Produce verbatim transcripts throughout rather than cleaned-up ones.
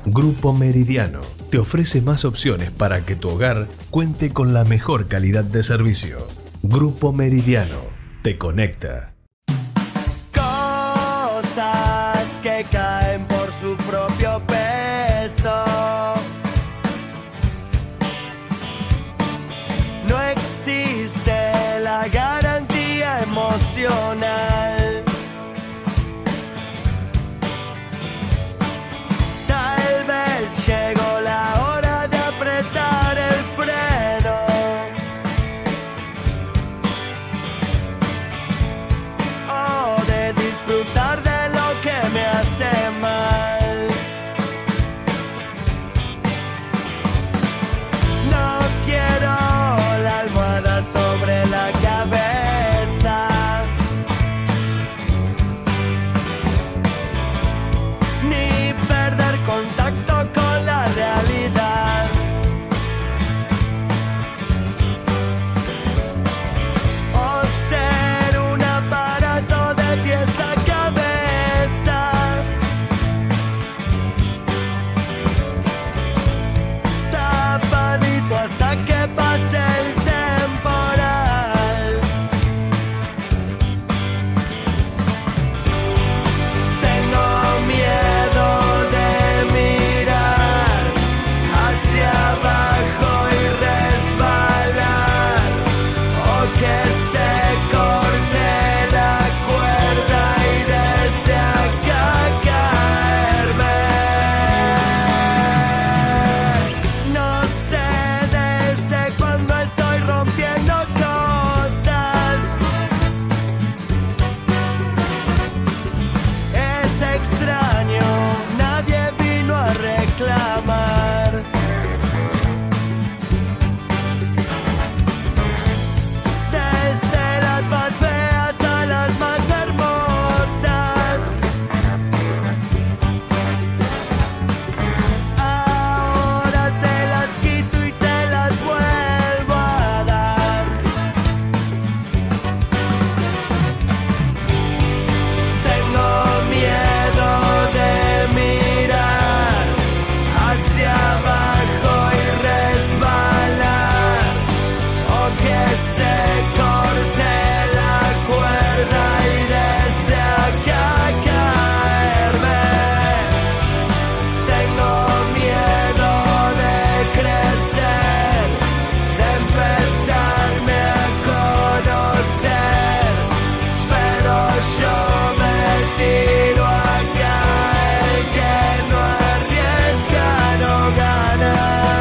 Grupo Meridiano te ofrece más opciones para que tu hogar cuente con la mejor calidad de servicio. Grupo Meridiano te conecta. Cosas que caen por su propio peso. No existe la garantía emocional. Tal vez llegó la hora de apretar el freno. O de disfrutar de lo que me hace mal. No quiero la almohada sobre la cabeza, ni perder contacto con la realidad. O ser un aparato de pieza a cabeza, tapadito hasta que pase el temporal. Tengo miedo de mirar hacia abajo y resbalar, o que se corte la cuerda y desde acá caerme. No sé desde cuándo estoy rompiendo cosas. Es extraño, nadie vino a reclamar. Desde las más feas a las más hermosas, ahora te las quito y te las vuelvo a dar. Tengo miedo de mirar hacia abajo y resbalar, o que se corte la cuerda y desde acá caerme. Tengo miedo de crecer, de empezarme a conocer, pero yo me tiro a caer, que no arriesga no gana.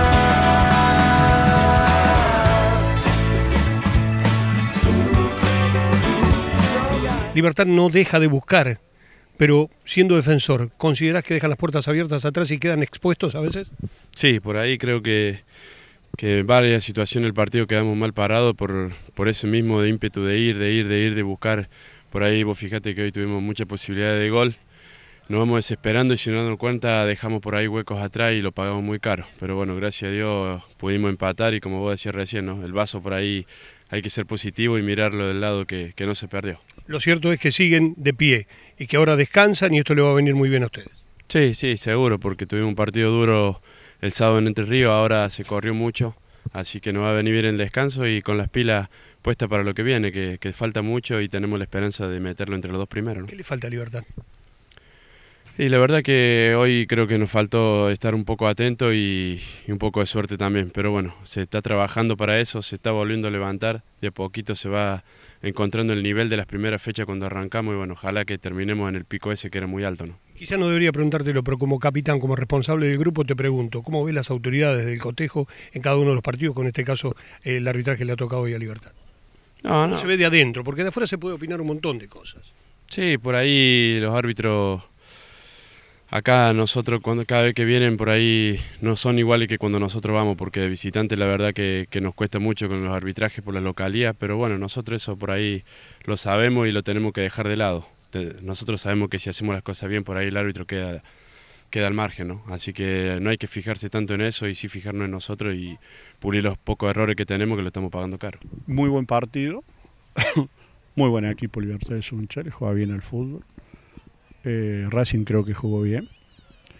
Libertad no deja de buscar, pero siendo defensor, ¿considerás que dejan las puertas abiertas atrás y quedan expuestos a veces? Sí, por ahí creo que, que en varias situaciones del partido quedamos mal parados por, por ese mismo de ímpetu de ir, de ir, de ir, de buscar. Por ahí vos fíjate que hoy tuvimos muchas posibilidades de gol, nos vamos desesperando y si no nos damos cuenta dejamos por ahí huecos atrás y lo pagamos muy caro. Pero bueno, gracias a Dios pudimos empatar y como vos decías recién, ¿no? El vaso por ahí hay que ser positivo y mirarlo del lado que, que no se perdió. Lo cierto es que siguen de pie y que ahora descansan y esto le va a venir muy bien a ustedes. Sí, sí, seguro, porque tuvimos un partido duro el sábado en Entre Ríos, ahora se corrió mucho, así que nos va a venir bien el descanso y con las pilas puestas para lo que viene, que, que falta mucho y tenemos la esperanza de meterlo entre los dos primeros, ¿no? ¿Qué le falta a Libertad? Y la verdad que hoy creo que nos faltó estar un poco atento y, y un poco de suerte también, pero bueno, se está trabajando para eso, se está volviendo a levantar, de a poquito se va encontrando el nivel de las primeras fechas cuando arrancamos y bueno, ojalá que terminemos en el pico ese que era muy alto, ¿no? Quizá no debería preguntártelo, pero como capitán, como responsable del grupo, te pregunto, ¿cómo ves las autoridades del cotejo en cada uno de los partidos, con este caso eh, el arbitraje le ha tocado hoy a Libertad? No, no no. se ve de adentro, porque de afuera se puede opinar un montón de cosas. Sí, por ahí los árbitros, acá nosotros cuando cada vez que vienen por ahí no son iguales que cuando nosotros vamos, porque de visitante la verdad que, que nos cuesta mucho con los arbitrajes por la localidad, pero bueno, nosotros eso por ahí lo sabemos y lo tenemos que dejar de lado. Nosotros sabemos que si hacemos las cosas bien, por ahí el árbitro queda, queda al margen, ¿no? Así que no hay que fijarse tanto en eso y sí fijarnos en nosotros y pulir los pocos errores que tenemos que lo estamos pagando caro. Muy buen partido, muy buen equipo Libertad de Sunchales, juega bien al fútbol. Eh, Racing creo que jugó bien.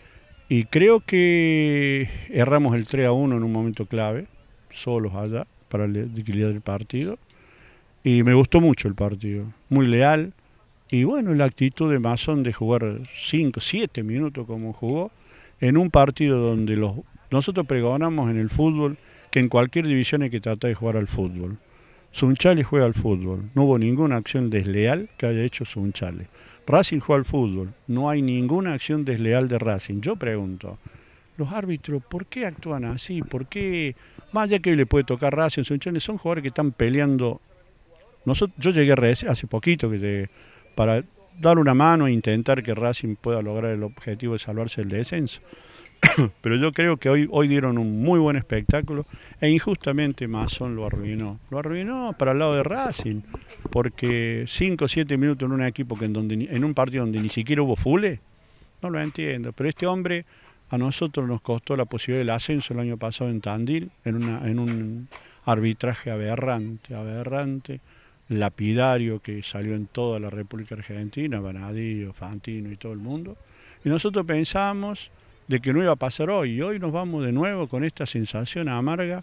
Y creo que erramos el tres a uno en un momento clave, solos allá, para equilibrar el partido. Y me gustó mucho el partido, muy leal. Y bueno, la actitud de Mason de jugar cinco, siete minutos como jugó, en un partido donde los nosotros pregonamos en el fútbol que en cualquier división hay que tratar de jugar al fútbol. Sunchales juega al fútbol, no hubo ninguna acción desleal que haya hecho Sunchales. Racing juega al fútbol, no hay ninguna acción desleal de Racing. Yo pregunto, los árbitros, ¿por qué actúan así? ¿Por qué? Más allá que hoy le puede tocar Racing, Sunchales, son jugadores que están peleando. Nosotros, yo llegué hace poquito que llegué, para dar una mano e intentar que Racing pueda lograr el objetivo de salvarse del descenso. Pero yo creo que hoy, hoy dieron un muy buen espectáculo e injustamente Mason lo arruinó. Lo arruinó para el lado de Racing, porque cinco o siete minutos en un equipo que en, donde, en un partido donde ni siquiera hubo fule, no lo entiendo. Pero este hombre a nosotros nos costó la posibilidad del ascenso el año pasado en Tandil, en, una, en un arbitraje aberrante, aberrante, lapidario que salió en toda la República Argentina, Vanadillo, Fantino y todo el mundo. Y nosotros pensamos de que no iba a pasar hoy, y hoy nos vamos de nuevo con esta sensación amarga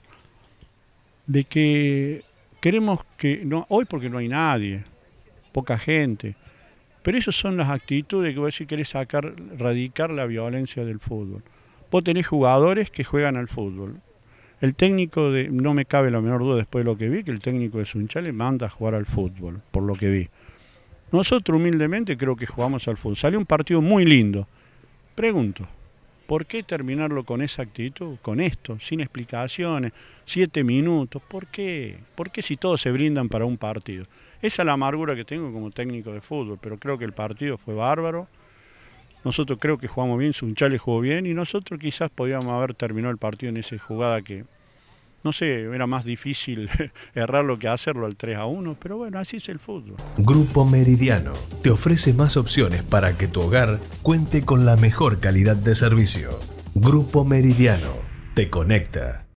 de que queremos que, no, hoy porque no hay nadie, poca gente, pero esas son las actitudes que vos decís, querés sacar, radicar la violencia del fútbol. Vos tenés jugadores que juegan al fútbol. El técnico, de, no me cabe la menor duda después de lo que vi, que el técnico de Sunchales manda a jugar al fútbol, por lo que vi. Nosotros humildemente creo que jugamos al fútbol. Salió un partido muy lindo. Pregunto, ¿por qué terminarlo con esa actitud, con esto, sin explicaciones, siete minutos? ¿Por qué? ¿Por qué si todos se brindan para un partido? Esa es la amargura que tengo como técnico de fútbol, pero creo que el partido fue bárbaro. Nosotros creo que jugamos bien, Sunchales jugó bien y nosotros quizás podíamos haber terminado el partido en esa jugada que, no sé, era más difícil errarlo que hacerlo al tres a uno, pero bueno, así es el fútbol. Grupo Meridiano te ofrece más opciones para que tu hogar cuente con la mejor calidad de servicio. Grupo Meridiano te conecta.